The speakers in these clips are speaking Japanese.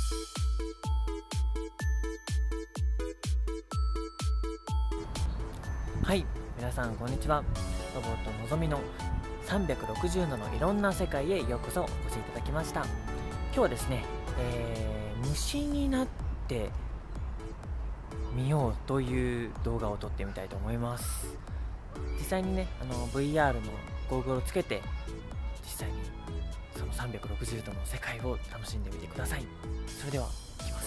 はい、皆さんこんにちは。ロボットのぞみの360度のいろんな世界へようこそお越しいただきました。今日はですね、虫になってみようという動画を撮ってみたいと思います。実際にね、VR のゴーグルをつけて実際にその360度の世界を楽しんでみてください。それではいきます。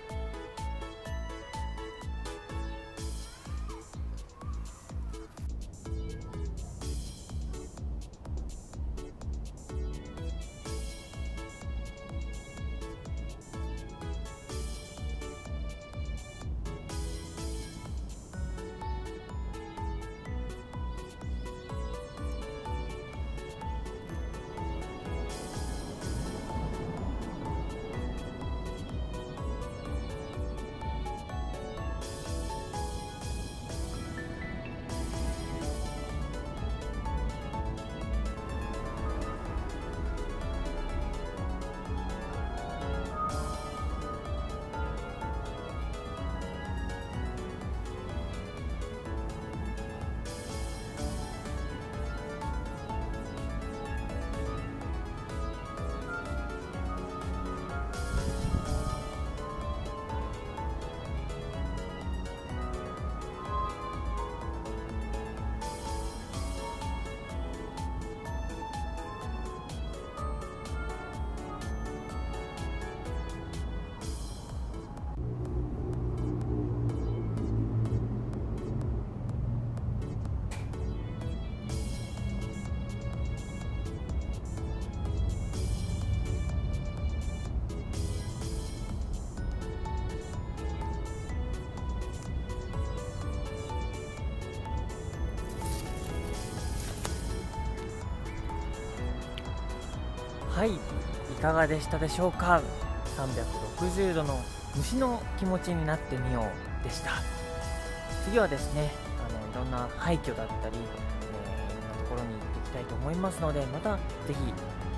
はい、いかがでしたでしょうか。360度の虫の気持ちになってみようでした。次はですね、いろんな廃墟だったり、いろんなところに行っていきたいと思いますので、またぜひ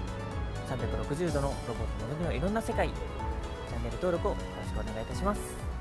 360度のロボットのぞみのいろんな世界、チャンネル登録をよろしくお願いいたします。